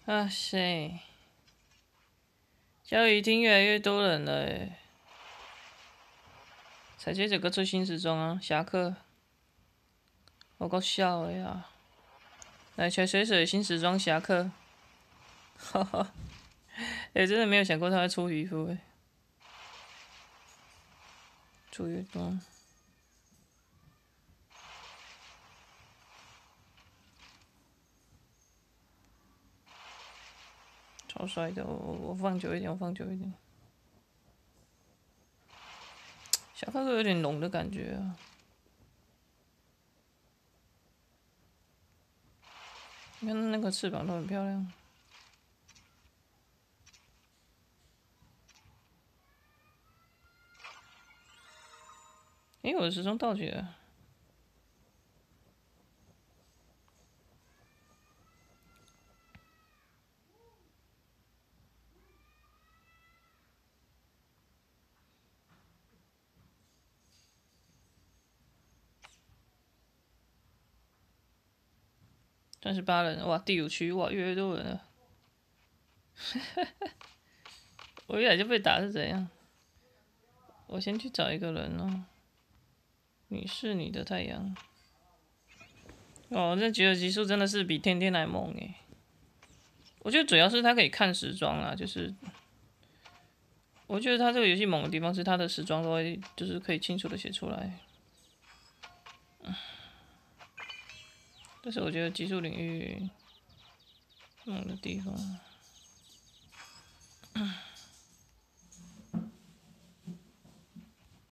啊塞，教育厅越来越多人了诶。才接着个出新时装啊，侠客，好搞笑的呀！来，泉水水新时装侠客，哈哈，哎，真的没有想过他会出渔夫诶，出越多。超帅的，我放久一点，我放久一点。侠客都有点龙的感觉啊。你看那个翅膀都很漂亮。诶，我的时钟到齐了。38人，哇，第5区，哇，越来越多人了。我一来就被打是怎样？我先去找一个人哦。你是你的太阳。哦，这吉尔级数真的是比天天还猛诶。我觉得主要是它可以看时装啊，就是我觉得它这个游戏猛的地方是它的时装都会就是可以清楚的写出来。这是我觉得技术领域猛的地方。